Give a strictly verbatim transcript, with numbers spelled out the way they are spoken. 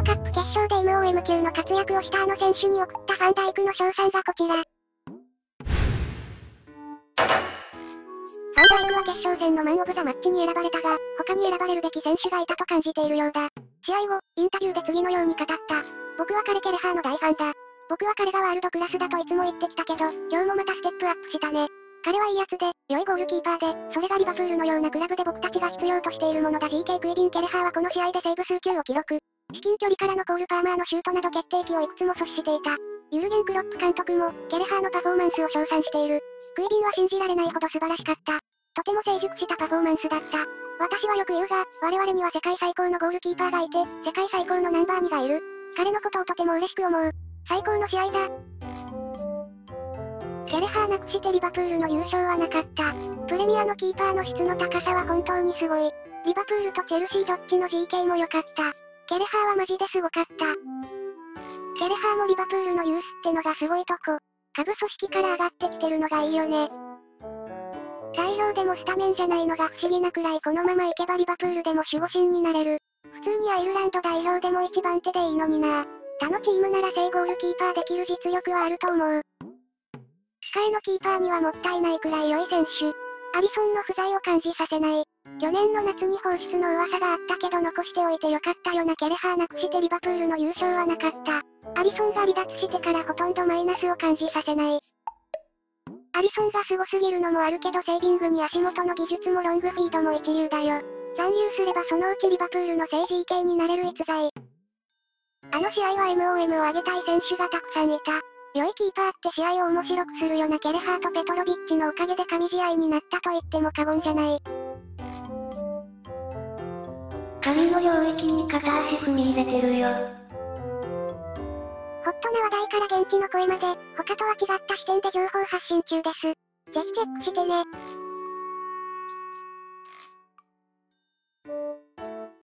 カップ決勝で エムオーエム 級の活躍をしたあの選手に送ったファンダイクの賞賛がこちら。ファンダイクは決勝戦のマンオブザマッチに選ばれたが、他に選ばれるべき選手がいたと感じているようだ。試合後、インタビューで次のように語った。僕は彼ケレハーの大ファンだ。僕は彼がワールドクラスだといつも言ってきたけど、今日もまたステップアップしたね。彼はいいやつで、良いゴールキーパーで、それがリバプールのようなクラブで僕たちが必要としているものだ。 ジーケー クイビン・ケレハーはこの試合でセーブ数球を記録。至近距離からのコールパーマーのシュートなど決定機をいくつも阻止していた。ユルゲン・クロップ監督も、ケレハーのパフォーマンスを称賛している。クイビンは信じられないほど素晴らしかった。とても成熟したパフォーマンスだった。私はよく言うが、我々には世界最高のゴールキーパーがいて、世界最高のナンバーにがいる。彼のことをとても嬉しく思う。最高の試合だ。ケレハーなくしてリバプールの優勝はなかった。プレミアのキーパーの質の高さは本当にすごい。リバプールとチェルシーどっちの ジーケー も良かった。ケレハーはマジですごかった。ケレハーもリバプールのユースってのがすごいとこ。下部組織から上がってきてるのがいいよね。代表でもスタメンじゃないのが不思議なくらいこのままいけばリバプールでも守護神になれる。普通にアイルランド代表でも一番手でいいのにな。他のチームなら正ゴールキーパーできる実力はあると思う。控えのキーパーにはもったいないくらい良い選手。アリソンの不在を感じさせない。去年の夏に放出の噂があったけど残しておいてよかったよな。ケレハーなくしてリバプールの優勝はなかった。アリソンが離脱してからほとんどマイナスを感じさせない。アリソンがすごすぎるのもあるけどセービングに足元の技術もロングフィードも一流だよ。残留すればそのうちリバプールの正 ジーケー になれる逸材。あの試合は エムオーエム を上げたい選手がたくさんいた。良いキーパーって試合を面白くするよな。ケレハーとペトロビッチのおかげで神試合になったと言っても過言じゃない。 神の領域に片足踏み入れてるよ。 ホットな話題から現地の声まで、他とは違った視点で情報発信中です。ぜひチェックしてね。